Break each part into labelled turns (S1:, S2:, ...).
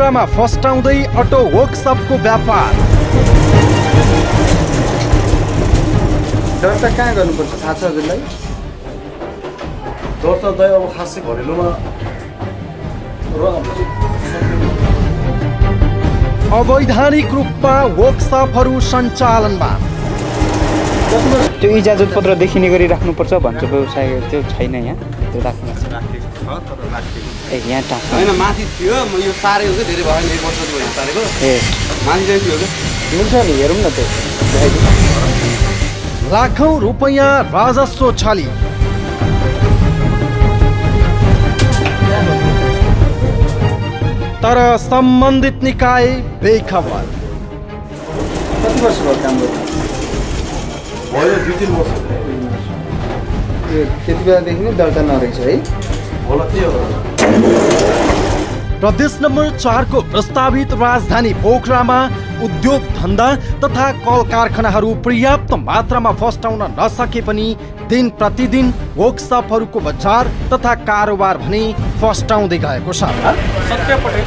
S1: पोखरामा फस्टाउँदै अटो वर्कसपको व्यापार।
S2: दर्ता कहाँ गर्नुपर्छ थाहा छ हजुरलाई?
S3: दर्ता चाहिँ अब खासै घरेलुमा
S1: अवैधानिक रूपमा वर्कसपहरू सञ्चालनमा।
S4: त्यो इजाजत पत्र देखिने गरी राख्नुपर्छ भन्छ व्यवसाय, त्यो छैन यहाँ, त्यो राख्नु यहाँ टाँस
S5: होइन माथि थियो। यो सारेको चाहिँ धेरै भयो, 1 वर्ष भयो सारेको। माथि चाहिँ थियो कि
S4: हुन्छ नि, हेरौँ न त्यो।
S1: लाखौं रुपैयाँ राजस्व छली। तर सम्बन्धित निकाय बेखबर।
S2: कति वर्ष भयो काम गर्नु?
S3: भयो 2-3 वर्ष।
S2: त्यति बेलादेखि नै दर्ता नरहेछ है?
S3: होला के हो?
S1: प्रदेश नम्बर 4 को प्रस्तावित राजधानी पोखरामा उद्योग धन्दा तथा कल कारखानाहरू पर्याप्त मात्रामा फस्टाउन नसके पनि दिन प्रतिदिन वर्कसपहरूको बजार तथा कारोबार भने फस्टाउँदै गएको छ।
S6: सत्य पटेल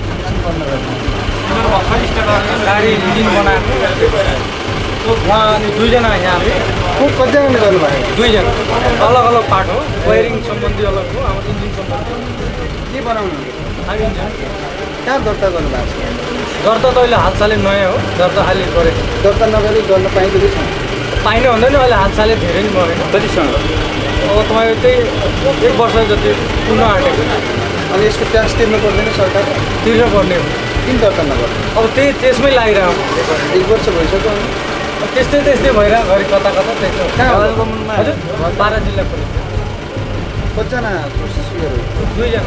S6: गाडी इन्जिन बनाएको उहाँ अनि 2 जना यहाँ
S2: कतिजनाले गर्नुभयो?
S6: 2 जना अलग अलग पार्ट हो। वायरिङ सम्बन्धी अलग हो, अब इन्जिन सम्बन्धी
S2: के बनाउनु? कहाँ दर्ता गर्नुभएको छ?
S6: दर्ता त अहिले हालसालै नयाँ हो, दर्ता खालि गरेको।
S2: दर्ता नगरी गर्न पाइँदो रहेछ?
S6: पाइने हुँदैन, अहिले हालसालै धेरै नै बढेको।
S4: कतिसँग?
S6: अब तपाईँको त्यही 1 वर्ष जति पुनः आँटेको।
S2: अनि यसको ट्याक्स तिर्नु पर्दैन सरकारले?
S6: तिर्न पर्ने हो।
S2: किन दर्ता नगर्नु?
S6: अब त्यसमै लागिरहेको।
S2: 1 वर्ष भइसक्यो।
S6: त्यस्तै भइरहेको, घरि कता त्यस्तो। हजुर 12 जिल्ला पुलिस।
S2: कतिजना प्रोसेसरहरू?
S6: 2 जना।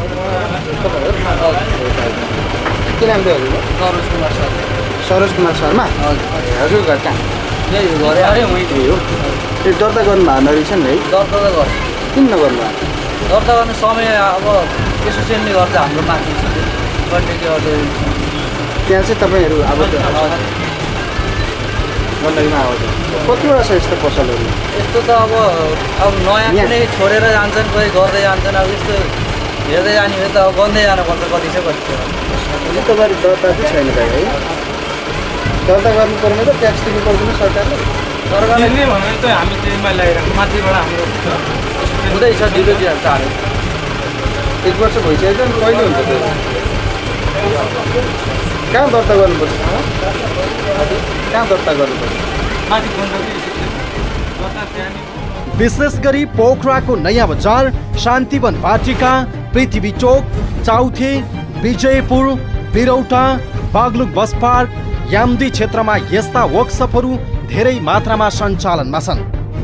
S2: के नाम थियो हजुरको?
S5: सरोज कुमार सर।
S2: सरोज कुमार शर्मा? हजुर घर कहाँ?
S5: यही हो, घरै अरे उहीँ
S2: हो। त्यो दर्ता गर्नुभएको रहेछ नि है?
S5: दर्ता त गर्छ।
S2: किन नगर्नु भएको?
S5: दर्ता गर्ने समय अब एसोसिएसनले गर्छ, हाम्रो माथि गर्ने त्यो
S2: त्यहाँ चाहिँ तपाईँहरू अब गण्डकीमा आउँछ। कतिवटा छ यस्तो पसलहरू?
S5: यस्तो त अब नयाँ कुनै छोडेर जान्छन्, कोही गर्दै जान्छन्। अब यस्तो हेर्दै जाने हो त अब गन्दै जानुपर्छ कति छ कति।
S2: तपाईँहरू दर्ता चाहिँ छैन भाइ है? दर्ता गर्नु पर्ने त ट्याक्स तिर्नु पर्दैन सरकारले?
S6: सरकारले भने त हामी त्यसमा ल्याइरहेको माथिबाट हाम्रो
S5: हुँदैछ, ढिलो दिइहाल्छ हाल्यो।
S2: 1 वर्ष भइसक्यो नि, कहिले हुन्छ त्यो? कहाँ दर्ता गर्नुपर्छ? कहाँ दर्ता गर्नुपर्छ?
S6: माथि
S1: विशेष गरी पोखराको नयाँ बजार, शान्तिवन वाटिका, पृथ्वी चोक, चाउथे, विजयपुर, बिरौटा, बागलुङ बस पार्क, यामदी क्षेत्रमा यस्ता वर्कसपहरू धेरै मात्रामा सञ्चालनमा छन्।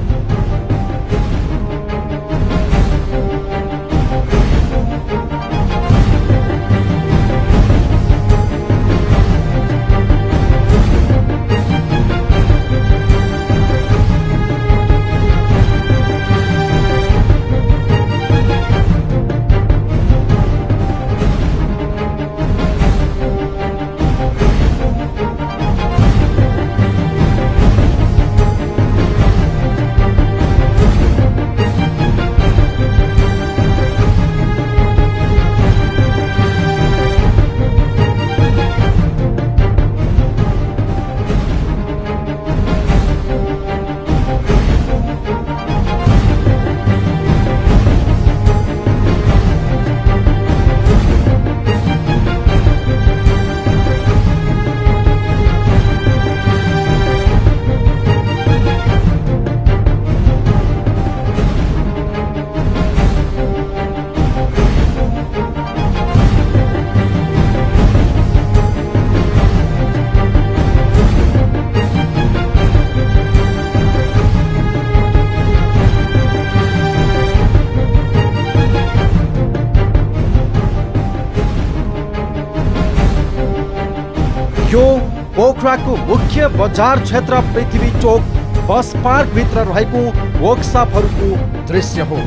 S1: यो पोखराको मुख्य बजार क्षेत्र पृथ्वी चोक बस पार्क भित्र रहेको वर्कसपहरूको दृश्य हो।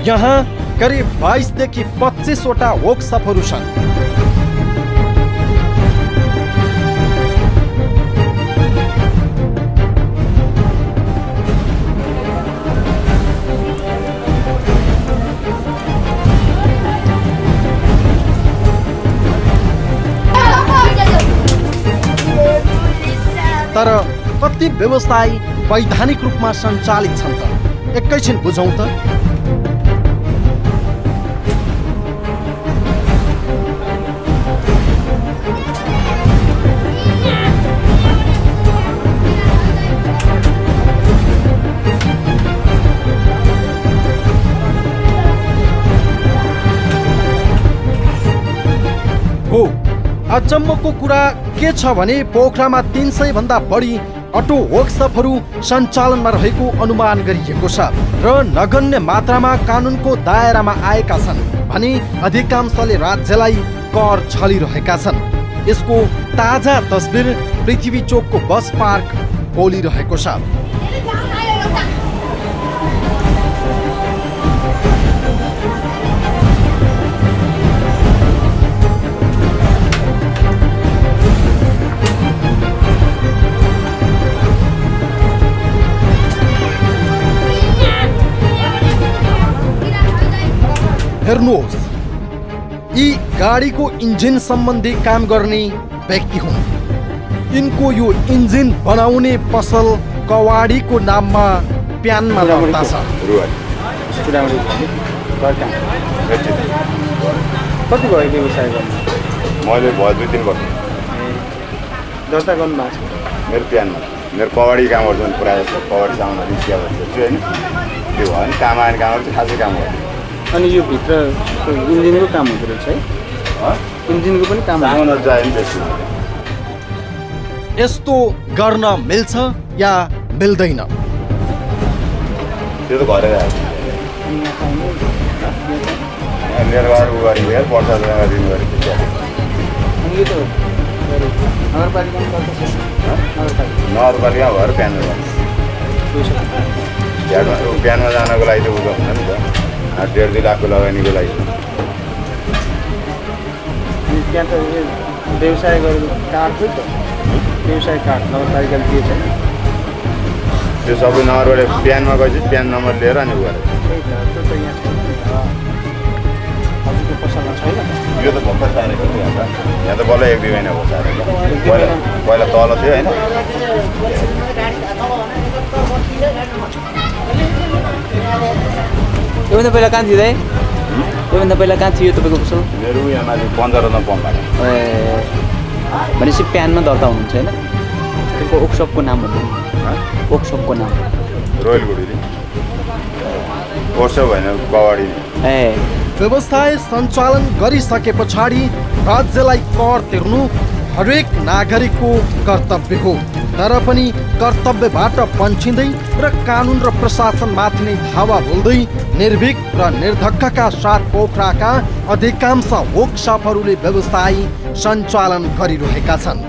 S1: यहाँ करिब 22 देखि 25 वटा वर्कसपहरू छन्। तर कति व्यवसाय वैधानिक रूपमा सञ्चालित छन् त एकैछिन बुझौँ त। हो अचम्मको कुरा के छ भने पोखरामा 300 भन्दा बढी अटो वर्कसपहरू सञ्चालनमा रहेको अनुमान गरिएको छ र नगण्य मात्रामा कानुनको दायरामा आएका छन् भने अधिकांशले राज्यलाई कर छलिरहेका छन्। यसको ताजा तस्बिर पृथ्वी चोकको बस पार्क बोलिरहेको छ। हेर्नुहोस्, यी गाडीको इन्जिन सम्बन्धी काम गर्ने व्यक्ति हुन्। यिनको यो इन्जिन बनाउने पसल कवाडीको नाममा प्यानमा दर्ता छ।
S4: कति भयो व्यवसाय गर्नु?
S7: मैले भयो 2-3 वर्ष
S4: दर्ता गर्नु भएको छ
S7: मेरो प्यानमा। मेरो कवाडी कामहरू पनि पुरा जस्तो कवाडी सामानहरू सिया भइसक्यो होइन। त्यो भयो भने काम आउने कामहरू चाहिँ खासै काम गर्यो।
S4: अनि यो भित्र इन्जिनको काम हुँदो रहेछ है? इन्जिनको पनि काम
S7: सामानहरू जायो नि त्यसमा।
S1: यस्तो गर्न मिल्छ या मिल्दैन?
S7: त्यो त घरै आयो मेरो घर उ गरेको यार वर्षा दिनु गरेको थियो।
S4: अनि यो त नगरपालिकामा गर्दैछ?
S7: नगरपालिका भएर प्यानमा जानु प्यानमा जानको लागि त उ हुन्छ नि त 1.5-2 लाखको लगानीको लागि।
S4: अनि त्यहाँ त व्यवसाय गरेको कार्ड थियो त, व्यवसाय कार्ड नगरपालिकाले दिएछ
S7: त्यो सबै नगरबाट प्यानमा गएपछि प्यान नम्बर लिएर अनि उ गरेर
S4: त्यही त त्यो त यहाँ छैन हजुरको पसलमा छैन।
S7: यो त भर्खर सारेको थियो यहाँ त बल्ल 1-2 महिना भयो सारेको। पहिला तल थियो होइन।
S4: योभन्दा पहिला कहाँ थियो दाइ? योभन्दा पहिला कहाँ थियो तपाईँको पसल?
S7: मेरो यहाँ माथि 15 रत्न पम्पबाट।
S4: ए भनेपछि प्यानमा दर्ता हुनुहुन्छ होइन? त्यसको वर्कसपको नाम भन्नु। वर्कसपको नाम
S7: रोयल गुडी वर्कसप होइन कवाडी।
S4: ए
S1: व्यवसाय सञ्चालन गरिसके पछाडि राज्यलाई कर तिर्नु हरेक नागरिकको कर्तव्य हो। तर पनि कर्तव्यबाट पन्छिँदै र कानुन र प्रशासनमाथि नै धावा बोल्दै निर्भीक र निर्धक्कका साथ पोखराका अधिकांश वर्कसपहरूले व्यवसाय सञ्चालन गरिरहेका छन्।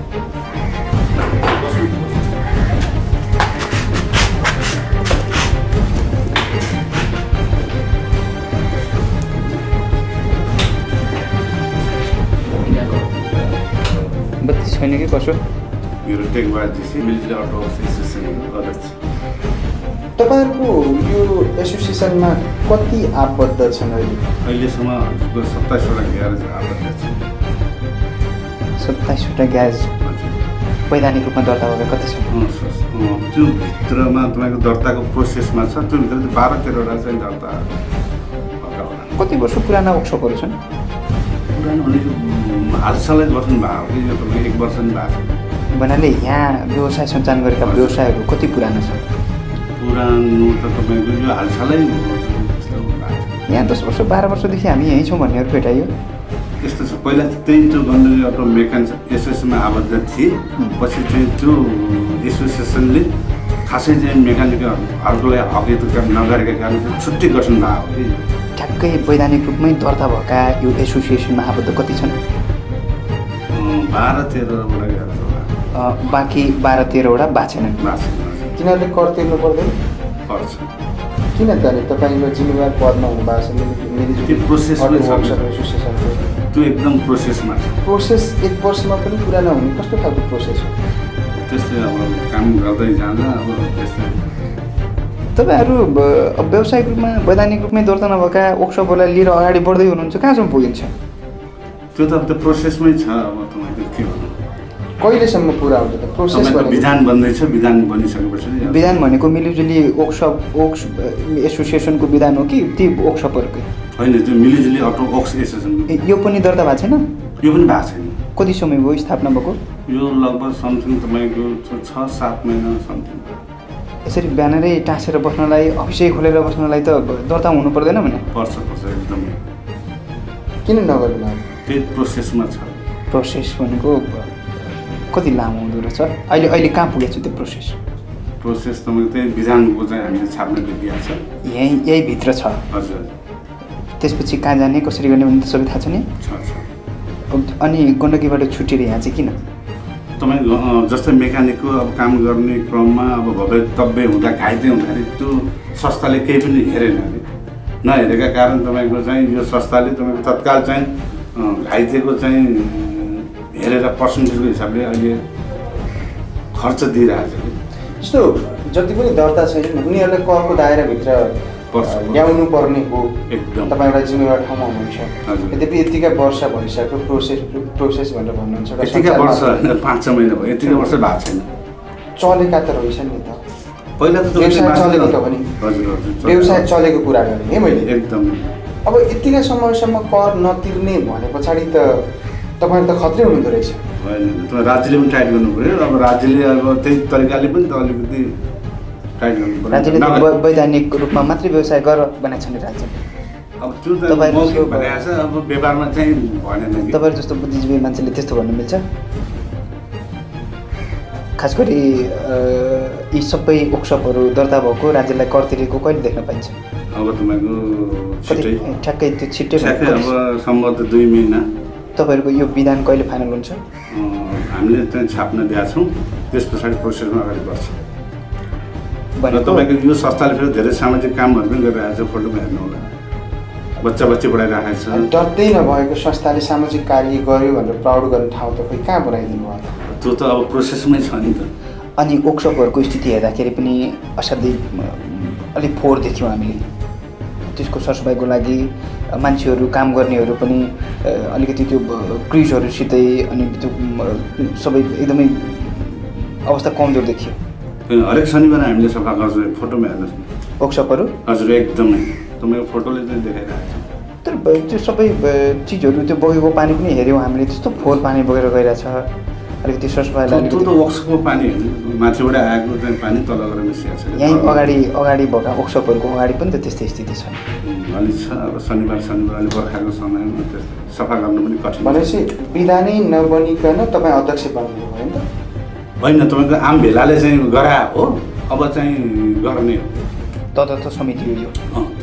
S4: बत्ती छैन कि कसो?
S7: मेरो टेकबाजी मिलिट्री अटो एसोसिएसनको अध्यक्ष।
S2: तपाईँहरूको यो एसोसिएसनमा कति आबद्ध छन् अहिले?
S7: अहिलेसम्म 27 वटा ग्यारेज आबद्ध छ।
S4: 27 वटा ग्यारेज वैधानिक रूपमा दर्ता भएर कति छ?
S7: त्यो भित्रमा तपाईँको दर्ताको प्रोसेसमा छ। त्यो भित्र 12-13 वटा चाहिँ दर्ता भएका होला।
S4: कति वर्ष पुराना वर्कसपहरू छन्?
S7: पुरानो भनेको हालसालै बस्नु भएको कि यो तपाईँको 1 वर्ष नि भएको छ।
S4: भन्नाले यहाँ व्यवसाय सञ्चालन गरेका व्यवसायहरू कति पुराना छन्?
S7: पुरानो त तपाईँको यो हालसालै त्यस्तो भएको छ।
S4: यहाँ 10 वर्ष 12 वर्षदेखि हामी यहीँ छौँ भन्नेहरू भेटाइयो।
S7: त्यस्तो छ। पहिला चाहिँ त्यो गण्डकी अटो मेकानिक्स एसोसिएसनमा आबद्ध थिए। पछि चाहिँ त्यो एसोसिएसनले खासै चाहिँ मेकानिकहरूको लागि हकियत नगरेका कारण छुट्टै गठन भएको कि।
S4: ठ्याक्कै वैधानिक रूपमै दर्ता भएका यो एसोसिएसनमा आबद्ध कति छन्?
S7: 12-13 वटा ग्यारेज होला।
S4: बाँकी 12-13 वटा भएको छैनन्।
S2: तिनीहरूले कर तिर्नु पर्दैन?
S7: पर्छ।
S2: किन त अनि तपाईँको जिम्मेवार पदमा हुनुभएको छ
S7: त्यो प्रोसेसमा छ।
S2: एसोसिएसनको
S7: त्यो एकदम प्रोसेसमा छ।
S2: प्रोसेस 1 वर्षमा पनि पुरा नहुने कस्तो खालको प्रोसेस हो?
S7: त्यस्तै अब काम गर्दै जाँदा अब त्यस्तै।
S8: तपाईँहरू व्यावसायिक रूपमा वैधानिक रूपमै दर्ता नभएका वर्कसपहरूलाई लिएर अगाडि बढ्दै हुनुहुन्छ, कहाँसम्म पुगिन्छ?
S7: त्यो त अब त्यो प्रोसेसमै छ। अब तपाईँको के भन्नु,
S2: कहिलेसम्म पुरा हुन्छ त प्रोसेस?
S7: विधान बन्दैछ, विधान बनिसकेपछि
S8: विधान भनेको मिलिजुली वर्कसप एसोसिएसनको विधान हो कि ती वर्कसपहरूकै?
S7: होइन, त्यो मिलिजुली अटो वर्क्स एसोसिएसन
S8: यो पनि दर्ता भएको छैन?
S7: यो पनि भएको छैन।
S8: कति समय भयो स्थापना भएको?
S7: यो लगभग समथिङ तपाईँको 6-7 महिना समथिङ।
S8: यसरी ब्यानरै टाँसेर बस्नलाई, अफिसै खोलेर बस्नलाई त दर्ता हुनु पर्दैन भने?
S7: पर्छ एकदमै।
S2: किन नगर्नु भएको?
S7: त्यही प्रोसेसमा छ।
S8: प्रोसेस भनेको कति लामो हुँदो रहेछ? अहिले कहाँ पुगेको छ त्यो प्रोसेस?
S7: प्रोसेस तपाईँको त्यही विधानको चाहिँ हामीले छाप्न दिएको छ।
S8: यही भित्र छ?
S7: हजुर।
S8: त्यसपछि कहाँ जाने, कसरी गर्ने भन्ने त सबै थाहा छ नि?
S7: छ।
S8: अनि गण्डकीबाट छुटेर यहाँ चाहिँ किन?
S7: तपाईँको जस्तै मेकानिकको अब काम गर्ने क्रममा अब भव्य हुँदा घाइते हुँदाखेरि त्यो संस्थाले केही पनि हेरेन अरे। नहेरेका कारण तपाईँको चाहिँ यो संस्थाले तपाईँको तत्काल चाहिँ घाइतेको चाहिँ हेरेर पर्सेन्टेजको हिसाबले अहिले खर्च दिइरहेको छ।
S2: जस्तो जति पनि दर्ता छैन उनीहरूलाई करको दायराभित्र ल्याउनु पर्ने हो।
S7: एकदम
S2: तपाईँ एउटा जिम्मेवार ठाउँमा हुनुहुन्छ।
S7: हजुर।
S2: यद्यपि यतिका वर्ष भइसक्यो प्रोसेस भनेर भन्नुहुन्छ।
S7: यतिका वर्ष 5-6 महिना भयो, यतिका वर्ष भएको छैन।
S2: चलेका त रहेछन् नि त।
S7: पहिला त
S2: व्यवसाय चलेको त हो नि।
S7: हजुर।
S2: व्यवसाय चलेको कुरा गरेँ है मैले।
S7: एकदम।
S2: अब यतिका समयसम्म कर नतिर्ने भने पछाडि त तपाईँहरू त खत्रै हुनुहुँदो रहेछ।
S7: होइन, तपाईँ राज्यले पनि टाइट गर्नु पऱ्यो। अब राज्यले अब त्यही तरिकाले पनि त अलिकति टाइट गर्नु पऱ्यो।
S8: राज्यले वैधानिक रूपमा मात्रै व्यवसाय गर भनेको छ नि राज्यले।
S7: अब त्यो त मौखिक भनेको छ, अब व्यापारमा चाहिँ भनेन कि।
S8: तपाईँहरू जस्तो बुद्धिजीवी मान्छेले त्यस्तो भन्नु मिल्छ? खास गरी यी सबै वर्कसपहरू दर्ता भएको राज्यलाई कर तिरेको कहिले देख्न पाइन्छ?
S7: अब तपाईँको छिट्टै
S8: ठ्याक्कै त्यो छिट्टै
S7: अब सम्भवतः 2 महिना।
S8: तपाईँहरूको यो विधान कहिले फाइनल हुन्छ?
S7: हामीले चाहिँ छाप्न दिएका छौँ, त्यस पछाडि प्रोसेसमा अगाडि बढ्छ। र तपाईँको यो संस्थाले फेरि धेरै सामाजिक कामहरू पनि गरिरहेको छ। फोटोमा हेर्नु होला, बच्चा पढाइरहेको छ।
S2: डट्दै नभएको संस्थाले सामाजिक कार्य गर्यो भनेर प्राउड गर्ने ठाउँ त खोइ कहाँ बनाइदिनु भयो?
S7: त्यो त अब प्रोसेसमै छ नि त।
S8: अनि वर्कसपहरूको स्थिति हेर्दाखेरि पनि असाध्यै अलिक फोहोर देख्यौँ हामीले। त्यसको सरसफाइको लागि मान्छेहरू काम गर्नेहरू पनि अलिकति त्यो क्रिजहरूसितै अनि त्यो सबै एकदमै अवस्था कमजोर देखियो।
S7: हरेक शनिबार हामीले सफा गर्छौँ। फोटोमा हेर्नुहोस् न
S8: वर्कसपहरू।
S7: हजुर, एकदमै तपाईँको फोटोले चाहिँ देखाइरहेको छ।
S8: तर त्यो सबै चिजहरू त्यो बगेको पानी पनि हेऱ्यौँ हामीले, त्यस्तो फोहोर पानी बगेर गइरहेछ। अलिकति सरसफाइलाई
S7: त्यो त वर्कसपको पानी होइन, माथिबाट आएको चाहिँ पानी तल गएर मिसिएको छ।
S8: यहीँ अगाडि भएका वर्कसपहरूको अगाडि पनि त त्यस्तै स्थिति छ।
S7: अलिक छ। अब शनिबार अलिक बर्खाको समयमा त्यस्तै सफा गर्नु पनि कठिन।
S2: भनेपछि विधानै नबनिकन तपाईँ अध्यक्ष बन्नु भयो नि त?
S7: होइन, तपाईँको आम भेलाले चाहिँ गराए हो, अब चाहिँ गर्ने हो।
S8: तदर्थ समिति हो यो।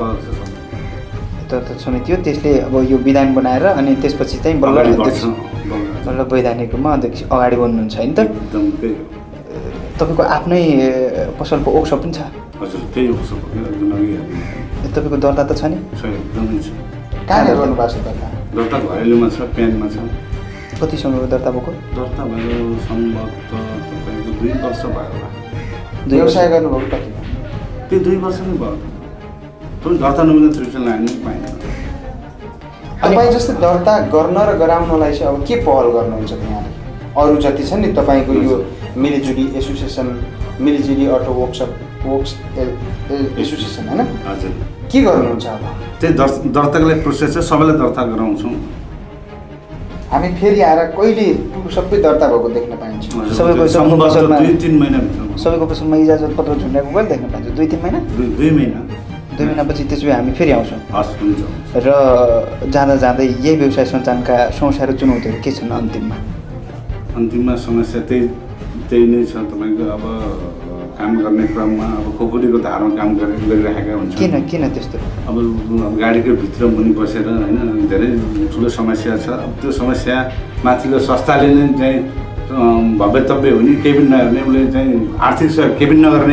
S8: तदर्थ समिति हो, त्यसले अब यो विधान बनाएर अनि त्यसपछि चाहिँ बल्ल वैधानिक रूपमा अध्यक्ष अगाडि बन्नुहुन्छ होइन त?
S7: एकदम त्यही हो।
S8: तपाईँको आफ्नै पसलको वर्कसप पनि छ?
S7: हजुर, त्यही वर्कसप हो।
S8: तपाईँको दर्ता त छ नि?
S7: छ, एकदमै छ।
S2: कहाँ गर्नु भएको छ दर्ता?
S7: दर्ता घरेलुमा छ, प्यानमा छ।
S8: कति समयको दर्ता भएको?
S7: दर्ता भयो सम्भवतः तपाईँको 2 वर्ष भयो होला।
S2: व्यवसाय गर्नुभएको कति?
S7: त्यो 2 वर्ष नै भयो। तपाईँ दर्ता नमिल्दा त्रिपल लाइन पाइँदैन।
S2: तपाईँ जस्तो दर्ता गर्न र गराउनलाई चाहिँ अब के पहल गर्नुहुन्छ यहाँले? अरू जति छ नि तपाईँको यो Milijuli association, Milijuli auto works association होइन?
S7: हजुर।
S2: के गर्नुहुन्छ अब?
S7: त्यही दर्ताको लागि प्रोसेस चाहिँ सबैलाई दर्ता गराउँछौँ।
S2: हामी फेरि आएर कहिले सबै दर्ता भएको देख्न पाइन्छ?
S8: सबैको
S7: 2-3 महिनाभित्र।
S8: सबैको पसलमा इजाजत पत्र झुन्ड्याएको कहिले देख्न पाइन्छ? 2-3 महिना?
S7: 2 महिना।
S8: 2 महिनापछि त्यसो भए हामी फेरि आउँछौँ।
S7: हस्, हुन्छ।
S8: र जाँदै यही व्यवसाय सञ्चालनका समस्या र चुनौतीहरू के छन् अन्तिममा?
S7: अन्तिममा समस्या त्यही नै छ। तपाईँको अब काम गर्ने क्रममा अब खुकुरीको धारमा काम गरिरहेका हुन्छ।
S8: किन त्यस्तो?
S7: अब गाडीको भित्र मुनि बसेर होइन धेरै ठुलो समस्या छ। अब त्यो समस्या माथिल्लो संस्थाले नै चाहिँ भव्यतव्य हुने, केही पनि नगर्ने, उसले चाहिँ आर्थिक सहयोग केही पनि नगर्ने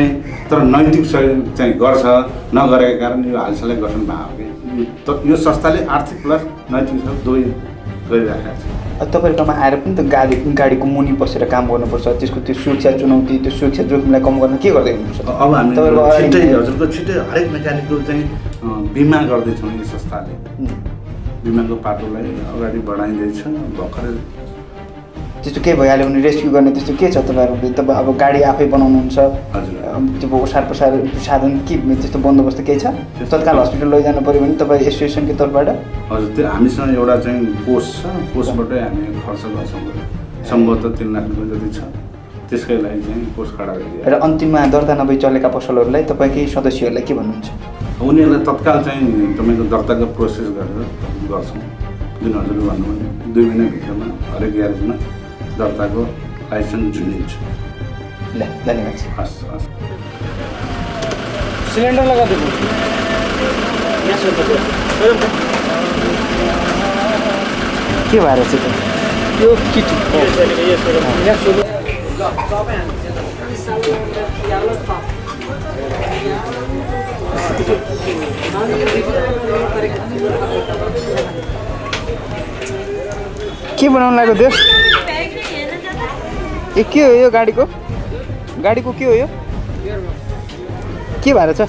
S7: तर नैतिक सहयोग चाहिँ गर्छ नगरेको कारण यो हालसालै गठन भएको हो कि यो संस्थाले आर्थिक प्लस नैतिक सहयोग दुवै गरिराखेको छ।
S8: तपाईँहरूकोमा आएर पनि त गाडीको मुनि बसेर काम गर्नुपर्छ, त्यसको त्यो सुरक्षा चुनौती त्यो सुरक्षा जोखिमलाई कम गर्न के गर्दै हुनुहुन्छ?
S7: अब हामी छिट्टै हजुरको छिट्टै हरेक मेकानिकको चाहिँ बिमा गर्दैछौँ। यो संस्थाले बिमाको पाटोलाई अगाडि बढाइँदैछ। भर्खरै
S8: त्यस्तो केही भइहाल्यो भने रेस्क्यु गर्ने त्यस्तो के छ तपाईँहरूको? तपाईँ अब गाडी आफै बनाउनुहुन्छ, त्यो ओसार पसार साधन के त्यस्तो बन्दोबस्त केही छ? तत्काल हस्पिटल लैजानु पऱ्यो भने तपाईँ एसोसिएसनको तर्फबाट?
S7: हजुर, त्यो हामीसँग एउटा चाहिँ कोष छ, कोषबाटै हामी खर्च गर्छौँ। सम्भवतः 3 लाख रुपियाँ जति छ, त्यसकै लागि चाहिँ कोष खडा गरिदियो।
S8: र अन्तिममा दर्ता नभई चलेका पसलहरूलाई तपाईँकै सदस्यहरूलाई के भन्नुहुन्छ?
S7: उनीहरूलाई तत्काल चाहिँ तपाईँको दर्ताको प्रोसेस गरेर गर्छौँ। जुन हजुरले भन्नुभयो 2 महिनाभित्रमा हरेक ग्यारेजमा दर्ताको लाइसेन्स जुनिन्छ।
S8: ल धन्यवाद।
S7: हस् हस्।
S6: सिलिन्डर लगा दिनु।
S8: के भएर चाहिँ
S6: यो किट यहाँ सुरु
S8: के बनाउनु लाग्यो त्यो? ए के हो यो गाडीको के हो यो? के भएर छ?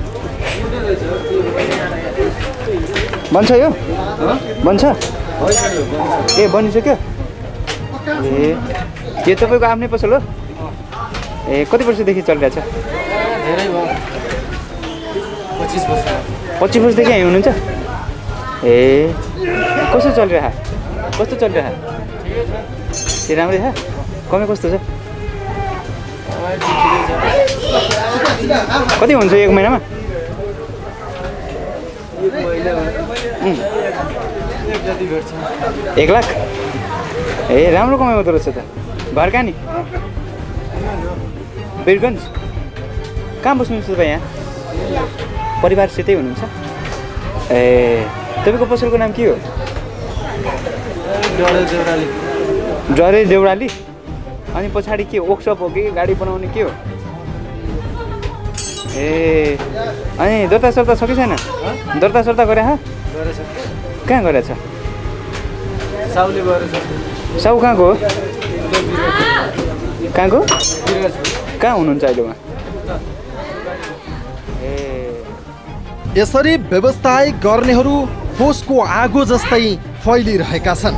S8: बन्छ यो? बन्छ? ए बनिसक्यो? ए यो तपाईँको आफ्नै पसल हो? ए कति वर्षदेखि चलिरहेछ?
S6: धेरै भयो। 25 वर्ष।
S8: 25 वर्षदेखि यहीँ हुनुहुन्छ? ए कस्तो चलिरह? ए राम्रै छ? कमै कस्तो छ? कति हुन्छ 1 महिनामा? 1 लाख? ए राम्रो कमाइ हुँदो रहेछ त। घर कहाँ नि? वीरगन्ज? कहाँ बस्नुहुन्छ तपाईँ यहाँ? परिवारसितै हुनुहुन्छ? ए तपाईँको पसलको नाम के हो? डरे देउराली। अनि पछाडि के वर्कसप हो कि गाडी बनाउने के हो? ए अनि दर्ता सर्ता छ कि छैन? दर्ता सर्ता गरे कहाँ गरेछ?
S6: साउले गएर
S8: साउ कहाँको हो? कहाँको? कहाँ हुनुहुन्छ अहिले उहाँ? ए
S1: यसरी व्यवसाय गर्नेहरू फोसको आगो जस्तै फैलिरहेका छन्।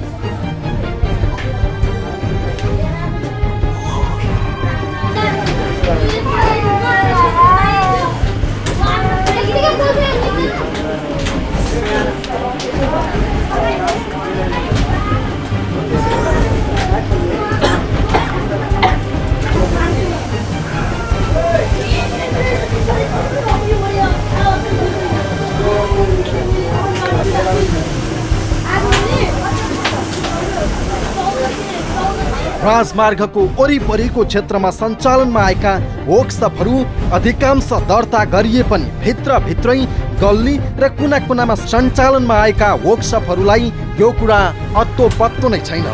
S1: राजमार्गको वरिपरिको क्षेत्रमा सञ्चालनमा आएका वर्कसपहरू अधिकांश दर्ता गरिए पनि भित्रभित्रै गल्ली र कुना कुनामा सञ्चालनमा आएका वर्कसपहरूलाई यो कुरा अत्तो पत्तो नै छैन।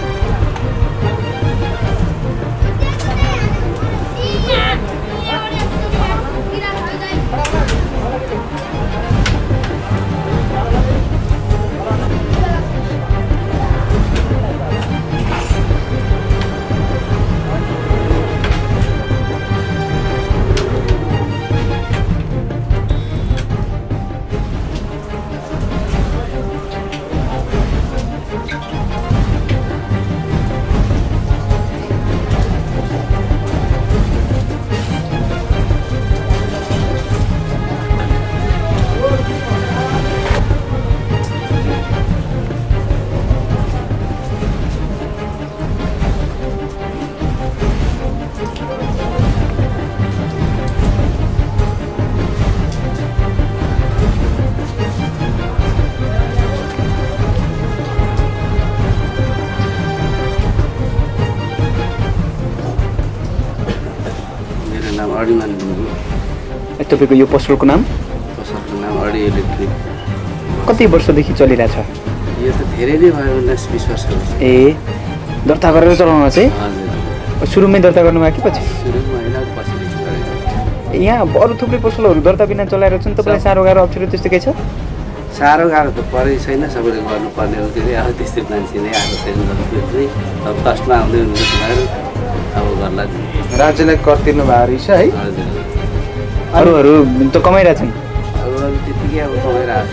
S8: तपाईँको यो पसलको नाम?
S9: पसलको नाम अडी इलेक्ट्रिक।
S8: कति वर्षदेखि चलिरहेछ?
S9: यो त धेरै नै भयो, 19-20 वर्ष भयो।
S8: ए दर्ता गरेर चलाउनु चाहिँ?
S9: हजुर।
S8: सुरुमै दर्ता गर्नुभयो कि पछि?
S9: सुरुमा होइन, पछिदेखि गरेको।
S8: यहाँ अरू थुप्रै पसलहरू दर्ता बिना चलाइरहेको छन्, तपाईँलाई साह्रो गाह्रो अप्ठ्यारो त्यस्तो केही छ?
S9: साह्रो गाह्रो त परै छैन, सबैले गर्नुपर्ने हो। के अब त्यस्तै मान्छे नै आएको छैन गर्नु। अब फर्स्टमा आउँदै हुनुहुन्छ अब गर्ला।
S2: राज्यलाई कर तिर्नु भएको रहेछ है।
S9: हजुर
S8: अरूहरू त कमाइरहेछन्,
S9: अब त्यत्तिकै अब कमाइरहेको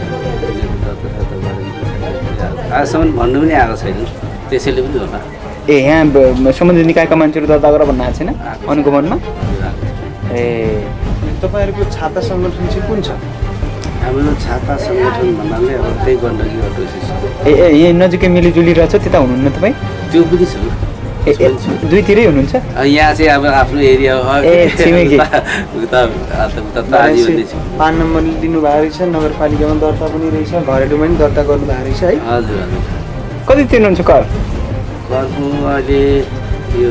S9: छ। आजसम्म भन्नु पनि आएको छैन, त्यसैले पनि होला।
S8: ए यहाँ सम्बन्धित निकायका मान्छेहरू दर्ता गर भन्न आएको छैन अनुगमनमा? ए
S2: तपाईँहरूको छाता सङ्गठन चाहिँ कुन छ?
S9: हाम्रो छाता सङ्गठन भन्नाले अब त्यही गण्डकी अटोसिस।
S8: ए यहीँ नजिकै मिलिजुली रहेछ, त्यता हुनुहुन्न तपाईँ?
S9: त्यो पनि छु।
S8: दुईतिरै हुनुहुन्छ?
S9: यहाँ चाहिँ अब आफ्नो एरिया हो।
S8: ए छिमेकी।
S2: 5 नम्बर लिनुभएको रहेछ, नगरपालिकामा दर्ता पनि रहेछ, घरेलुमा पनि दर्ता गर्नुभएको रहेछ है।
S9: हजुर हजुर।
S8: कति तिर्नुहुन्छ कर?
S9: करको अहिले यो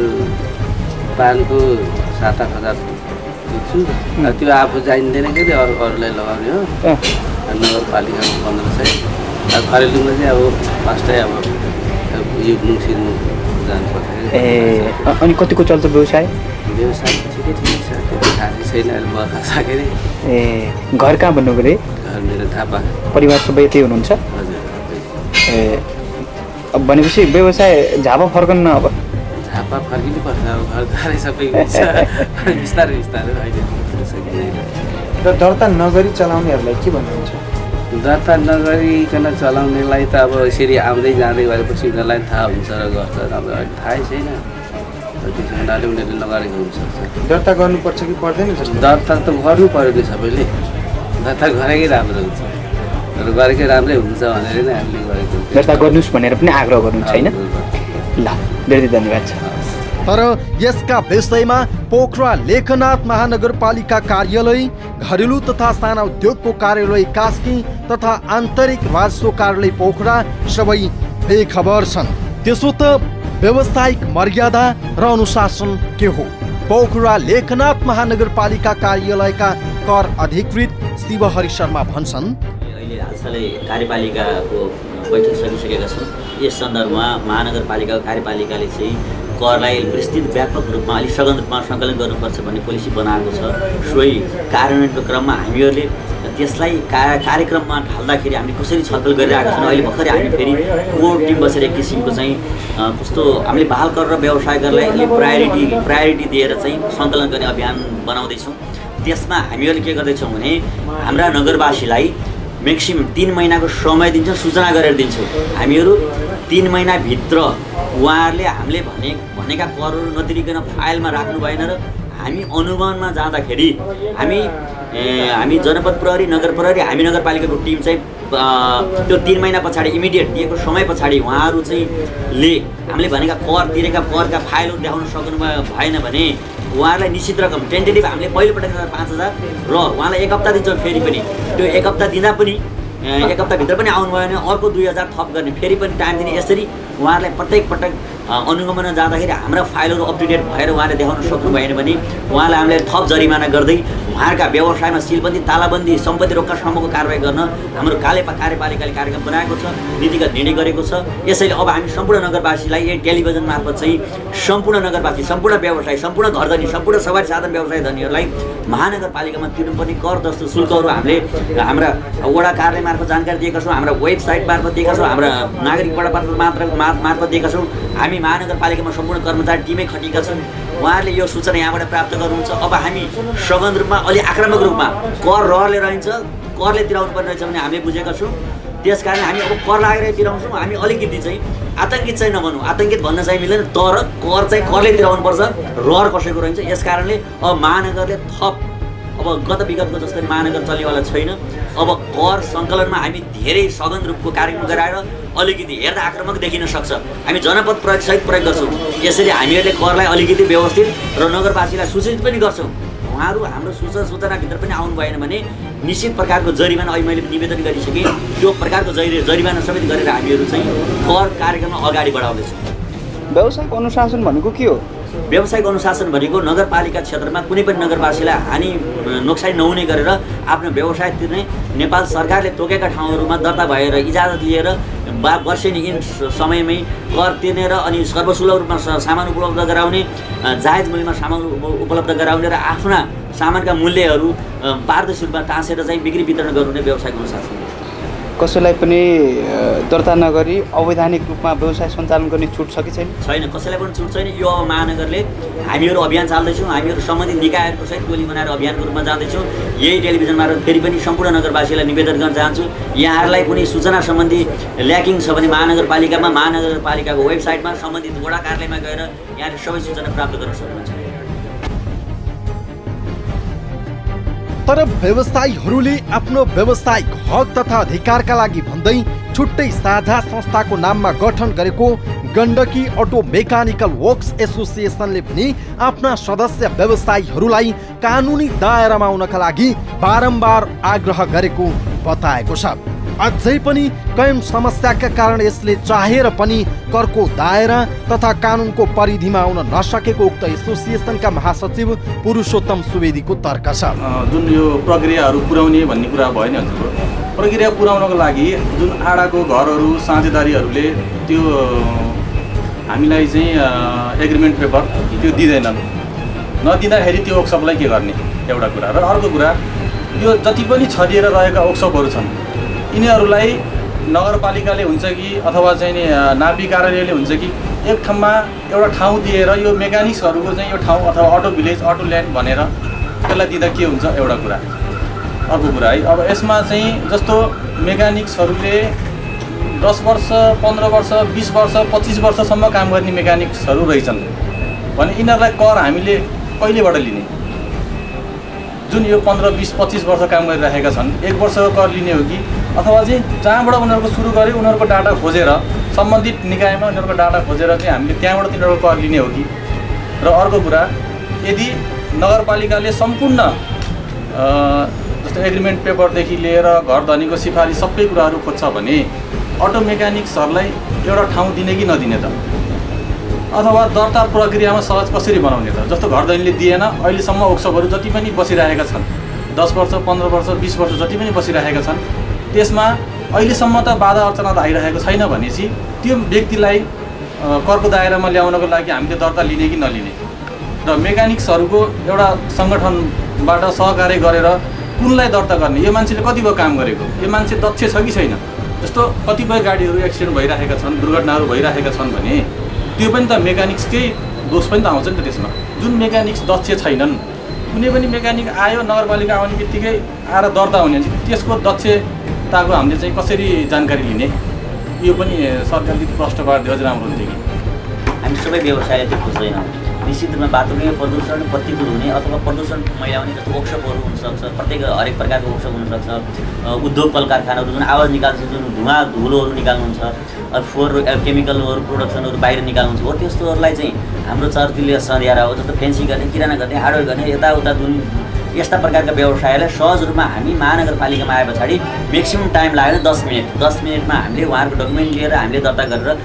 S9: पानको 7-8 हजार तिर्छु। त्यो आफू जानिँदैन कि अरूलाई लगाउने हो। नगरपालिकामा 1500। घरेलुमा चाहिँ अब फर्स्टै अब यो मुसिनु जानुपर्छ।
S8: ए अनि कतिको चल्छ व्यवसाय?
S9: व्यवसाय ठिकै छ, त्यो खासै छैन, अहिले बर्खा सकेर।
S8: ए घर कहाँ भन्नु पऱ्यो?
S9: घर मेरो थापा।
S8: परिवार सबै यतै हुनुहुन्छ?
S9: हजुर।
S8: ए अब भनेपछि व्यवसाय झापा फर्कन्न अब?
S9: झापा फर्किनु पर्छ, अब घर घरै सबै बिस्तारै बिस्तारै अहिले सकिँदैन।
S2: र दर्ता नगरी चलाउनेहरूलाई के भन्नुहुन्छ?
S9: दर्ता नगरिकन चलाउनेलाई त अब यसरी आउँदै जाँदै गरेपछि उनीहरूलाई थाहा हुन्छ र गर्छ। अब अहिले थाहै छैन, त्यसो हुनाले उनीहरूले नगरेको हुनसक्छ।
S2: दर्ता गर्नुपर्छ कि पर्दैन जस्तो?
S9: दर्ता त गर्नु पऱ्यो नि सबैले। दर्ता गरेकै राम्रो हुन्छ र गरेकै राम्रै हुन्छ भनेर नै हामीले गरेको हुन्छ।
S8: दर्ता गर्नुहोस् भनेर पनि आग्रह गर्नुहुन्छ होइन? ल धेरै धन्यवाद छ।
S1: तर यसका विषयमा पोखरा लेखनाथ महानगरपालिका कार्यालय, घरेलु तथा साना उद्योगको कार्यालय कास्की तथा आन्तरिक राजस्व कार्यालय पोखरा सबै बेखबर छन्। त्यसो त व्यावसायिक मर्यादा र अनुशासन के हो? पोखरा लेखनाथ महानगरपालिका कार्यालयका कर अधिकृत शिवहरि शर्मा भन्छन्,
S10: अहिले हालसालै कार्यपालिकाको बैठक सकिसकेका छौँ। यस सन्दर्भमा महानगरपालिका कार्यपालिकाले चाहिँ करलाई विस्तृत व्यापक रूपमा अलिक सघन रूपमा सङ्कलन गर्नुपर्छ भन्ने पोलिसी बनाएको छ। सोही कार्यान्वयनको क्रममा हामीहरूले त्यसलाई कार्यक्रममा ढाल्दाखेरि हामीले कसरी छलफल गरिरहेका छौँ। अहिले भर्खरै हामी फेरि कोर टिम बसेर एक किसिमको चाहिँ कस्तो हामीले बाल कर र व्यवसाय करलाई अलिक प्रायोरिटी दिएर चाहिँ सङ्कलन गर्ने अभियान बनाउँदैछौँ। त्यसमा हामीहरूले के गर्दैछौँ भने हाम्रा नगरवासीलाई म्याक्सिमम 3 महिनाको समय दिन्छौँ, सूचना गरेर दिन्छौँ। हामीहरू 3 महिनाभित्र उहाँहरूले हामीले भनेका करहरू नतिरिकन फाइलमा राख्नु भएन र हामी अनुगमनमा जाँदाखेरि हामी जनपद प्रहरी, नगर प्रहरी, हामी नगरपालिकाको टिम चाहिँ त्यो 3 महिना पछाडि इमिडिएट दिएको समय पछाडि उहाँहरू चाहिँ हामीले भनेका कर तिरेका करका फाइलहरू देखाउन सक्नु भएन भने उहाँहरूलाई निश्चित रकम टेन्टेटिभ हामीले पहिलोपटक 5,000 र उहाँलाई 1 हप्ता दिन्छौँ। फेरि पनि त्यो 1 हप्ता दिँदा पनि 1 हप्ताभित्र पनि आउनुभयो भने अर्को 2,000 थप गर्ने, फेरि पनि टाइम दिने। यसरी उहाँहरूलाई प्रत्येक पटक अनुगमन जाँदाखेरि हाम्रा फाइलहरू अप टु डेट भएर उहाँले देखाउन सक्नु भएन भने उहाँलाई हामीले थप जरिमाना गर्दै उहाँहरूका व्यवसायमा सिलबन्दी, तालाबन्दी, सम्पत्ति रोक्कासम्मको कारवाही गर्न हाम्रो कार्यपालिकाले कार्यक्रम बनाएको छ, नीतिगत निर्णय गरेको छ। यसैले अब हामी सम्पूर्ण नगरवासीलाई यही टेलिभिजन मार्फत चाहिँ सम्पूर्ण नगरवासी, सम्पूर्ण व्यवसाय, सम्पूर्ण घरधनी, सम्पूर्ण सवारी साधन व्यवसाय धनीहरूलाई महानगरपालिकामा तिर्नुपर्ने कर जस्तो शुल्कहरू हामीले हाम्रा वडा कार्यालय मार्फत जानकारी दिएका छौँ, हाम्रा वेबसाइट मार्फत दिएका छौँ, हाम्रा नागरिक वडा मार्फत दिएका छौँ। हामी महानगरपालिकामा सम्पूर्ण कर्मचारी टिमै खटिएका छन्। उहाँहरूले यो सूचना यहाँबाट प्राप्त गर्नुहुन्छ। अब हामी सघन रूपमा अलि आक्रामक रूपमा कर रहरले रहन्छ, करले तिराउनु पर्ने रहेछ भने हामीले बुझेका छौँ। त्यसकारण हामी अब कर लागेर तिराउँछौँ। हामी अलिकति चाहिँ आतङ्कित चाहिँ नबनौँ, आतङ्कित भन्न चाहिँ मिल्दैन, तर कर चाहिँ करले तिराउनुपर्छ, रहर कसैको रहन्छ। यस कारणले अब महानगरले थप अब विगतको जस्तै महानगर चल्नेवाला छैन। अब कर सङ्कलनमा हामी धेरै सघन रूपको कार्यक्रम गराएर अलिकति हेर्दा आक्रामक देखिन सक्छ। हामी जनपद प्रयोगसहित प्रयोग गर्छौँ। यसरी हामीहरूले करलाई अलिकति व्यवस्थित र नगरवासीलाई सूचित पनि गर्छौँ। उहाँहरू हाम्रो सूचनाभित्र पनि आउनु भएन भने निश्चित प्रकारको जरिमाना अहिले मैले निवेदन गरिसकेँ। त्यो प्रकारको जरिमाना समेत गरेर हामीहरू चाहिँ कर कार्यक्रममा अगाडि बढाउँदैछौँ।
S8: व्यवसायको अनुशासन भनेको के हो?
S10: व्यावसायिक अनुशासन भनेको नगरपालिका क्षेत्रमा कुनै पनि नगरवासीलाई हानि नोक्सानी नहुने गरेर आफ्नो व्यवसाय तिर्ने, नेपाल सरकारले तोकेका ठाउँहरूमा दर्ता भएर इजाजत लिएर वर्षेनी समयमै कर तिर्ने र अनि सर्वसुलभ रूपमा सामान उपलब्ध गराउने, जायज मूल्यमा सामान उपलब्ध गराउने र आफ्ना सामानका मूल्यहरू पारदर्शी रूपमा टाँसेर चाहिँ बिक्री वितरण गर्नु व्यवसायिक अनुशासन।
S8: कसैलाई पनि दर्ता नगरी अवैधानिक रूपमा व्यवसाय सञ्चालन गर्ने छुट छ कि छैन?
S10: छैन, कसैलाई पनि छुट छैन। यो अब महानगरले हामीहरू अभियान चाल्दैछौँ, हामीहरू सम्बन्धित निकायहरूको सहित टोली बनाएर अभियानको रूपमा जाँदैछौँ। यही टेलिभिजन मार्फत फेरि पनि सम्पूर्ण नगरवासीलाई निवेदन गर्न चाहन्छु, यहाँहरूलाई कुनै सूचना सम्बन्धी ल्याकिङ छ भने महानगरपालिकाको वेबसाइटमा सम्बन्धित वडा कार्यालयमा गएर यहाँले सबै सूचना प्राप्त गर्न सक्नुहुन्छ।
S1: तर व्यवसायीहरूले आफ्नो व्यावसायिक हक तथा अधिकारका लागि भन्दै छुट्टै साझा संस्थाको नाममा गठन गरेको गण्डकी अटो मेकानिकल वर्क्स एसोसिएसनले पनि आफ्ना सदस्य व्यवसायीहरूलाई कानुनी दायरामा आउनका लागि बारम्बार आग्रह गरेको बताएको छ। अझै पनि कैयौं समस्याका कारण यसले चाहेर पनि करको दायरा तथा कानुनको परिधिमा आउन नसकेको उक्त एसोसिएसनका महासचिव पुरुषोत्तम सुवेदीको तर्क छ।
S3: जुन यो प्रक्रियाहरू पुर्याउने भन्ने कुरा भयो नि हजुरको, प्रक्रिया पुर्याउनको लागि जुन आडाको घरहरू साझेदारीहरूले त्यो हामीलाई चाहिँ एग्रिमेन्ट पेपर त्यो दिँदैनन्, नदिँदाखेरि त्यो वर्कसपलाई के गर्ने एउटा कुरा। र अर्को कुरा, यो जति पनि छरिएर रहेका वर्कसपहरू छन् यिनीहरूलाई नगरपालिकाले हुन्छ कि अथवा चाहिँ नि नापी कार्यालयले हुन्छ कि एक ठाउँमा एउटा ठाउँ दिएर यो मेकानिक्सहरूको चाहिँ यो ठाउँ अथवा अटो भिलेज अटो ल्यान्ड भनेर त्यसलाई दिँदा के हुन्छ एउटा कुरा। अर्को कुरा है, अब यसमा चाहिँ जस्तो मेकानिक्सहरूले 10 वर्ष 15 वर्ष 20 वर्ष 25 वर्षसम्म काम गर्ने मेकानिक्सहरू रहेछन् भने यिनीहरूलाई कर हामीले कहिलेबाट लिने? जुन यो 15 20 25 वर्ष काम गरिरहेका छन्, 1 वर्षको कर लिने हो कि अथवा चाहिँ जहाँबाट उनीहरूको सुरु गऱ्यो उनीहरूको डाटा खोजेर सम्बन्धित निकायमा उनीहरूको डाटा खोजेर चाहिँ हामीले त्यहाँबाट तिनीहरूको कर लिने हो कि? र अर्को कुरा, यदि नगरपालिकाले सम्पूर्ण जस्तो एग्रिमेन्ट पेपरदेखि लिएर घर धनीको सिफारिस सबै कुराहरू खोज्छ भने अटो मेकानिक्सहरूलाई एउटा ठाउँ दिने कि नदिने त? अथवा दर्ता प्रक्रियामा सहज कसरी बनाउने त? जस्तो घर दैनीले दिएन, अहिलेसम्म वर्कसपहरू जति पनि बसिरहेका छन् 10 वर्ष 15 वर्ष 20 वर्ष जति पनि बसिरहेका छन् त्यसमा अहिलेसम्म त बाधा अर्चना त आइरहेको छैन भनेपछि त्यो व्यक्तिलाई करको दायरामा ल्याउनको लागि हामीले दर्ता लिने कि नलिने? र मेकानिक्सहरूको एउटा सङ्गठनबाट सहकार्य गरेर कुनलाई दर्ता गर्ने? यो मान्छेले कति भयो काम गरेको, यो मान्छे दक्ष छ कि छैन? जस्तो कतिपय गाडीहरू एक्सिडेन्ट भइरहेका छन्, दुर्घटनाहरू भइरहेका छन् भने त्यो पनि त मेकानिक्सकै दोष पनि त आउँछ नि त त्यसमा। जुन मेकानिक्स दक्ष छैनन्, कुनै पनि मेकानिक आयो नगरपालिका आउने बित्तिकै आएर दर्ता हुने त्यसको दक्षताको हामीले चाहिँ कसरी जानकारी लिने? यो पनि सरकारले प्रश्न पारिदियो अझ राम्रो हुन्थ्यो कि।
S10: हामी सबै व्यवसायले त्यो खोज्दैनौँ। निश्चित रूपमा वातावरणीय प्रदूषण प्रतिकूल हुने अथवा प्रदूषण मैलाउने जस्तो वर्कसपहरू हुनसक्छ, हरेक प्रकारको वर्कसप हुनसक्छ। उद्योग कल कारखानाहरू जुन आवाज निकाल्छ, जुन धुलोहरू निकाल्नुहुन्छ, फोहोर केमिकलहरू प्रोडक्सनहरू बाहिर निकाल्नुहुन्छ, हो त्यस्तोहरूलाई चाहिँ हाम्रो चर्किले सध्याएर हो। जस्तो फेन्सी गर्ने, किराना गर्ने, हार्डवेयर गर्ने, यताउता जुन यस्ता प्रकारका व्यवसायलाई सहज रूपमा हामी महानगरपालिकामा आए पछाडि म्याक्सिमम् टाइम लाग्यो 10 मिनट। 10 मिनटमा हामीले उहाँहरूको डकुमेन्ट लिएर हामीले दर्ता गरेर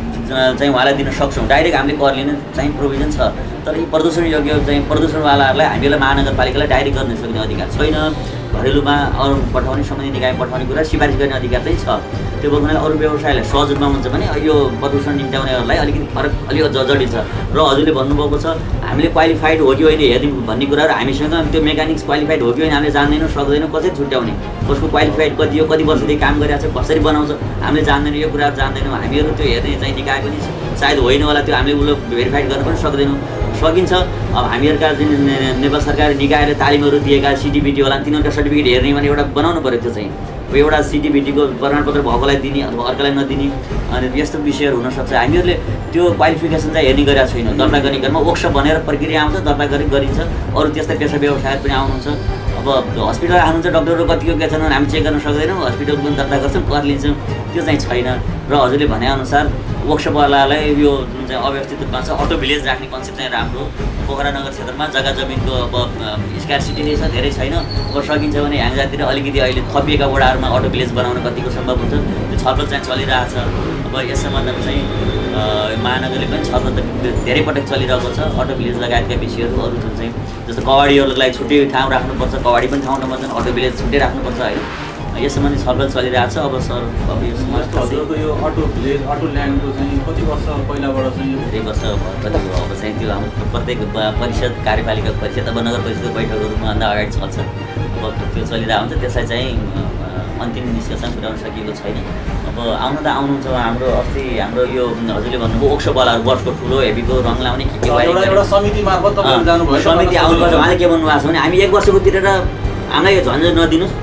S10: चाहिँ उहाँलाई दिन सक्छौँ। डाइरेक्ट हामीले कर लिने चाहिँ प्रोभिजन छ। तर यी प्रदूषण योग्य चाहिँ प्रदूषणवालाहरूलाई हामीलाई महानगरपालिकालाई डाइरेक्ट गर्न सक्ने अधिकार छैन। घरेलुमा अरू पठाउने, सम्बन्धित निकाय पठाउने कुरा सिफारिस गर्ने अधिकार चाहिँ छ। त्यो हुनाले अरू व्यवसायलाई सहज रूपमा हुन्छ भने यो प्रदूषण निम्त्याउनेहरूलाई अलिकति फरक अलिक जटिल छ। र हजुरले भन्नुभएको छ हामीले क्वालिफाइड हो कि होइन हेर्ने भन्ने कुराहरू हामीसँग त्यो मेकानिक्स क्वालिफाइड हो कि होइन हामीले जान्दैनौँ, सक्दैनौँ, कसरी छुट्याउने, कसको क्वालिफाइड कति हो, कति वर्षदेखि काम गरिरहेको छ, कसरी बनाउँछ हामीले जान्दैनौँ, यो कुराहरू जान्दैनौँ। हामीहरू त्यो हेर्ने चाहिँ निकाय पनि सायद होइन होला, त्यो हामीले उसले भेरिफाइड गर्न पनि सक्दैनौँ। सकिन्छ अब हामीहरूका जुन नेपाल सरकारी निकायले तालिमहरू दिएका सिटिबिटी होला तिनीहरूका सर्टिफिकेट हेर्ने भने एउटा बनाउनु पऱ्यो। त्यो चाहिँ एउटा सिटिबिटीको प्रमाणपत्र भएकोलाई दिने अथवा अर्कालाई नदिने अनि यस्तो विषयहरू हुनसक्छ। हामीहरूले त्यो क्वालिफिकेसन चाहिँ हेर्ने गरेका छैनौँ। दर्ता गर्ने क्रममा वर्कसप भनेर प्रक्रिया आउँछ, दर्ता गरिन्छ। अरू त्यस्ता पेसा व्यवसायहरू पनि आउनुहुन्छ। अब हस्पिटल आउनुहुन्छ, डक्टरहरू कतिको के छन् हामी चेक गर्न सक्दैनौँ, हस्पिटल पनि दर्ता गर्छौँ, कर लिन्छौँ, त्यो चाहिँ छैन। र हजुरले भनेअनुसार वर्कसपवालालाई यो जुन चाहिँ अव्यवस्थित रूपमा छ अटो भिलेज राख्ने कन्सेप्ट चाहिँ राम्रो। पोखरा नगर क्षेत्रमा जग्गा जमिनको अब स्क्यारसिटी नै छ, धेरै छैन। अब सकिन्छ भने ह्याङजातिर अलिकति अहिले थपिएका वडाहरूमा अटो भिलेज बनाउन कतिको सम्भव हुन्छ त्यो छलफल चाहिँ चलिरहेछ। अब यस सम्बन्धमा चाहिँ महानगरले पनि छलफल त धेरै पटक चलिरहेको छ। अटो भिलेज लगायतका विषयहरू अरू जुन चाहिँ जस्तो कवाडीहरूलाई छुट्टै ठाउँ राख्नुपर्छ, कवाडी पनि ठाउँ नपर्दैन, अटो भिलेज छुट्टै राख्नुपर्छ होइन, यस सम्बन्धी छलफल चलिरहेको छ। अब सर अब यो
S3: हजुरको यो अटो भिलेज अटो ल्यान्डको चाहिँ कति वर्ष पहिलाबाट चाहिँ
S10: धेरै वर्ष कति हो अब चाहिँ त्यो हाम्रो प्रत्येक परिषद कार्यपालिका परिषद अब नगर परिषदको बैठकहरूमा भन्दा अगाडि चल्छ। अब त्यो चलिरहेको हुन्छ, त्यसलाई चाहिँ अन्तिम निष्कर्षमा पुर्याउन सकिएको छैन। अब आउनु त आउनुहुन्छ हाम्रो अस्ति हाम्रो यो हजुरले भन्नुभयो ओक्सोवालाहरू बसको ठुलो हेभीको रङ लाउने के
S3: एउटा समिति मार्फत तपाईहरु जानुभयो,
S10: समिति आउनुपर्छ। उहाँले के भन्नुभएको छ भने हामी 1 वर्षको तिरेर हामीलाई यो झन्झट नदिनुहोस्,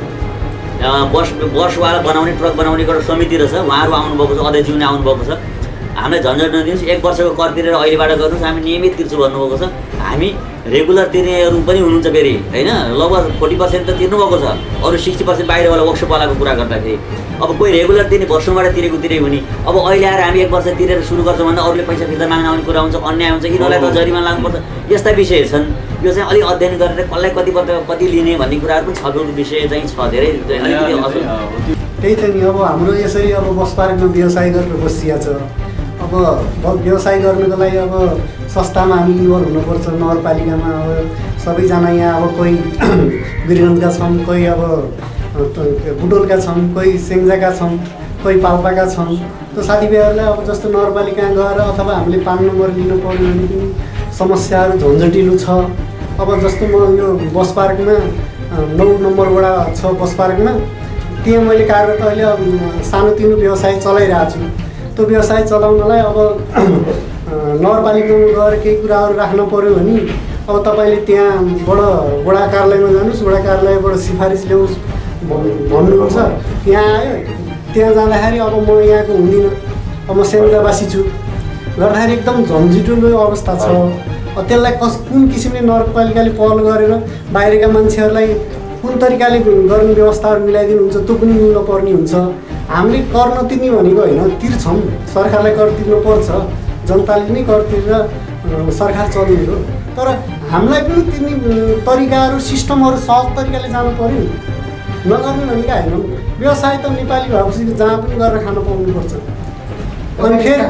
S10: बसवाला बनाउने ट्रक बनाउने एउटा समिति रहेछ, उहाँहरू आउनुभएको छ, अध्यक्षज्यूले आउनुभएको छ, हामीलाई झन्झट नदिनुहोस्, 1 वर्षको कर तिरेर अहिलेबाट गर्नुहोस्, हामी नियमित तिर्छु भन्नुभएको छ। हामी रेगुलर तिर्नेहरू पनि हुनुहुन्छ फेरि होइन, लगभग 40% त तिर्नुभएको छ, अरू 60% बाहिरवाला वर्कसपवालाको कुरा गर्दाखेरि अब कोही रेगुलर तिर्ने वर्षबाट तिर्यो भने अब अहिले आएर हामी 1 वर्ष तिरेर सुरु गर्छौँ भन्दा अरूले पैसा फिर्ता माग्न आउने कुरा हुन्छ, अन्याय हुन्छ, यिनीहरूलाई त जरिमाना लाग्नुपर्छ, यस्ता विषय छन्। यो चाहिँ अलिक अध्ययन गरेर कसलाई कति लिने भन्ने कुराहरू पनि छलफलको विषय चाहिँ छ धेरै।
S11: त्यही त नि, अब हाम्रो यसरी अब बस पार्कमा व्यवसाय गरेर बसिया छ। अब व्यवसाय गर्नको लागि अब संस्थामा हामी इन्भल्भ हुनुपर्छ। नगरपालिकामा अब सबैजना यहाँ अब कोही वीरगन्जका छौँ, कोही अब बुटोलका छौँ, कोही सेङ्जाका छौँ, कोही पाल्पाका छौँ। त्यो साथीभाइहरूलाई अब जस्तो नगरपालिका गएर अथवा हामीले 5 नम्बर लिनु पर्यो भने पनि समस्याहरू झन्झटिलो छ। अब जस्तो म यो बस पार्कमा 9 नम्बर वडा छ बस पार्कमा, त्यहाँ मैले कार्यरत अहिले सानोतिनो व्यवसाय चलाइरहेको छु। त्यो व्यवसाय चलाउनलाई अब नगरपालिकामा गएर केही कुराहरू राख्नु पऱ्यो भने अब तपाईँले त्यहाँबाट वडा कार्यालयमा जानुहोस्, वडा कार्यालयबाट सिफारिस ल्याउनुहोस् भन्नुहुन्छ। यहाँ आयो, त्यहाँ जाँदाखेरि अब म यहाँको हुँदिनँ, अब म सेन्जावासी छु गर्दाखेरि एकदम झन्झटिलो अवस्था छ। त्यसलाई कुन किसिमले नगरपालिकाले पहल गरेर बाहिरका मान्छेहरूलाई कुन तरिकाले गर्ने व्यवस्थाहरू मिलाइदिनुहुन्छ त्यो पनि मिल्न पर्ने हुन्छ। हामीले कर नतिर्ने भनेको होइन, तिर्छौँ, सरकारलाई कर तिर्नुपर्छ, जनताले नै कर तिरेर सरकार चल्ने हो। तर हामीलाई पनि तिर्ने तरिकाहरू सिस्टमहरू सहज तरिकाले जानु पऱ्यो। नगर्ने भनेको होइन, व्यवसाय त नेपाली भएपछि जहाँ पनि गरेर खान पाउनुपर्छ। अनि फेरि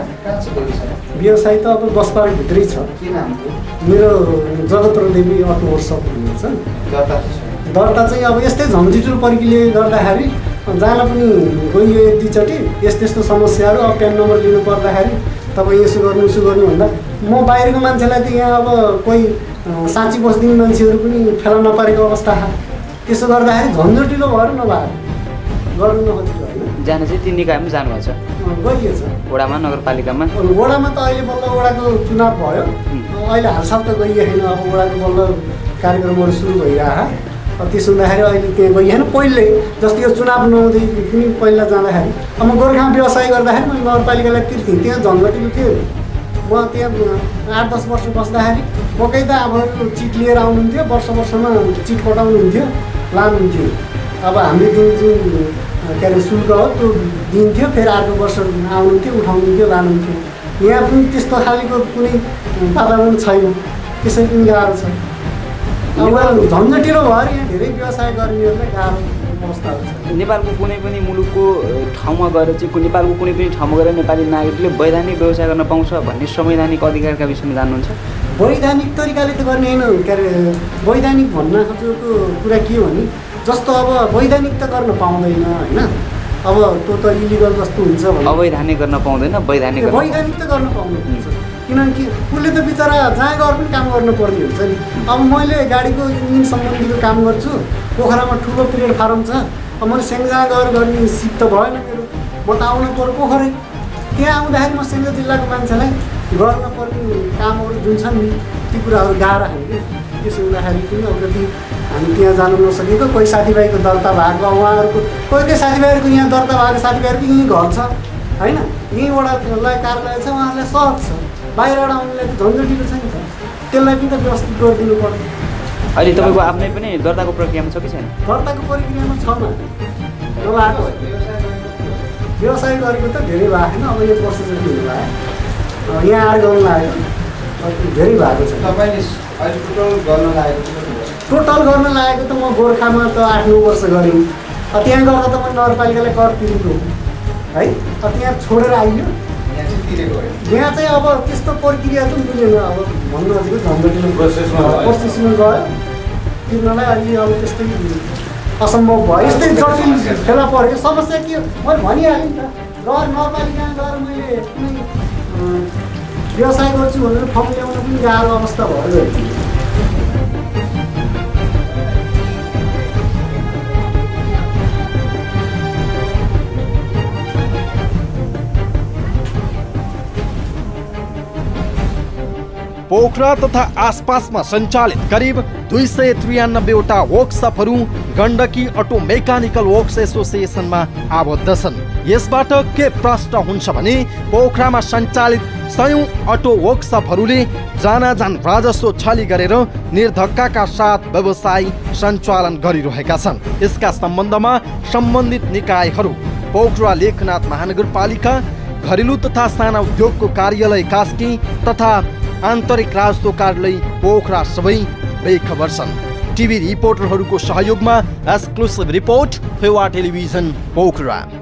S11: व्यवसाय त अब बस पार्कभित्रै छ। मेरो जगत्र देवी अटो वर्कसप भन्ने छ। दर्ता चाहिँ अब यस्तै झन्झटिलो प्रक्रियाले गर्दाखेरि जहाँ पनि गइयो एकचोटि यस्तो समस्याहरू अब प्यान नम्बर लिनु पर्दाखेरि तपाईँ यसो गर्नु भन्दा म बाहिरको मान्छेलाई त यहाँ अब कोही साँची बस्दिने मान्छेहरू पनि फेला नपारेको अवस्था। त्यसो गर्दाखेरि झन्झटिलो भएर नभएर गर्नु नखोजेको होइन।
S4: जान चाहिँ ती निकायमा जानुभएको छ,
S11: गइएछ
S4: वडामा नगरपालिकामा।
S11: वडामा त अहिले बल्ल वडाको चुनाव भयो, अहिले हालसाल त गइएन। अब वडाको बल्ल कार्यक्रमहरू सुरु भइरह। त्यसो हुँदाखेरि अहिले त्यहाँ गइएन। पहिले जस्तो यो चुनाव नहुँदै पनि पहिला जाँदाखेरि अब म गोर्खामा व्यवसाय गर्दाखेरि मैले नगरपालिकालाई तिर्थेँ, त्यहाँ झन्झटिलो थियो। म त्यहाँ 8-10 वर्ष बस्दाखेरि पक्कै त अब चिट लिएर आउनुहुन्थ्यो, वर्षमा चिट कटाउनुहुन्थ्यो, लानुहुन्थ्यो। अब हामीले जुन के अरे शुल्क हो त्यो दिन्थ्यो, फेरि अर्को वर्ष आउनुहुन्थ्यो, उठाउनुहुन्थ्यो, लानुहुन्थ्यो। यहाँ पनि त्यस्तो खालको कुनै वातावरण छैन, त्यसै पनि गाह्रो छ। अब झन्झटिलो भएर यहाँ धेरै व्यवसाय गर्नेहरूलाई गाह्रो अवस्थाहरू छ।
S4: नेपालको कुनै पनि मुलुकको ठाउँमा गएर चाहिँ नेपालको कुनै पनि ठाउँमा गएर नेपाली नागरिकले वैधानिक व्यवसाय गर्न पाउँछ भन्ने संवैधानिक अधिकारका विषयमा जान्नुहुन्छ?
S11: वैधानिक तरिकाले त गर्ने होइन, के अरे वैधानिक भन्न खोजेको कुरा के हो भने जस्तो अब वैधानिक त गर्न पाउँदैन होइन, अब त्यो त इलिगल जस्तो हुन्छ भने
S4: अवैधानिक गर्न पाउँदैन, वैधानिक
S11: त गर्न पाउनुहुन्छ। किनकि उसले त बिचरा जहाँ गएर पनि काम गर्नुपर्ने हुन्छ नि। अब मैले गाडीको इन्जिन सम्बन्धीको काम गर्छु, पोखरामा ठुलो प्लेटफार्म छ, अब मैले सेङ्जा गएर गर्ने सिप त भएन मेरो, म त आउनु पऱ्यो पोखरै। त्यहाँ आउँदाखेरि म सेङ्जा जिल्लाको मान्छेलाई गर्न पर्ने कामहरू जुन छन् नि ती कुराहरू गाह्रो हामीले। त्यसो हुँदाखेरि पनि अब जति हामी त्यहाँ जानु नसकेको, कोही साथीभाइको दर्ता भएको उहाँहरूको कोही साथीभाइहरूको यहाँ दर्ता भएको साथीभाइहरूको यहीँ घर छ होइन, यहीँबाट कार्यालय छ, उहाँहरूलाई सहज छ। बाहिरबाट आउनेलाई त झन्झटिलो छ नि त, त्यसलाई पनि त व्यवस्थित गरिदिनु पर्छ।
S4: अहिले तपाईँको आफ्नै पनि दर्ताको प्रक्रियामा छ कि छैन?
S11: दर्ताको प्रक्रियामा छ नभएको व्यवसाय गरेको त धेरै भएको छैन। अब यो वर्ष चाहिँ हुनु भयो, यहाँ आएर गर्नु लागेको धेरै भएको छ।
S2: तपाईँले अहिले टोटल गर्न लागेको
S11: त म गोर्खामा त 8-9 वर्ष गरेँ। त्यहाँ गर्दा त मैले नगरपालिकालाई कर तिरेको है, त्यहाँ छोडेर आइयो यहाँ चाहिँ अब त्यस्तो प्रक्रिया चाहिँ मिलेन। अब भन्नु नजिकै झन्झटिलो प्रोसेसमा गयो तिर्नलाई अहिले अब त्यस्तै असम्भव भयो। यस्तै जटिल फेला पऱ्यो। समस्या के मैले भनिहालेँ नि त, नगरपालिकामा गएर मैले कुनै व्यवसाय गर्छु भनेर फर्म ल्याउन पनि गाह्रो अवस्था भयो।
S1: पोखरा तथा आसपासमा सञ्चालित करिब 293वटा वर्कसपहरू गण्डकी अटो मेकानिकल वर्क्स एसोसिएसनमा आबद्ध छन्। यसबाट के प्रश्न हुन्छ भने पोखरामा सञ्चालित 100औं अटो वर्कसपहरूले जानाजान राजस्व छली गरेर निर्धक्काका साथ व्यवसाय सञ्चालन गरिरहेका छन्। यसका सम्बन्धमा सम्बन्धित निकायहरू पोखरा लेखनाथ महानगरपालिका, घरेलु तथा साना उद्योगको कार्यालय कास्की तथा आन्तरिक राजस्व कार्यालय पोखरा सबै बेखबर छन्। टिभी रिपोर्टरहरूको सहयोगमा exclusive report Fewa television Pokhara.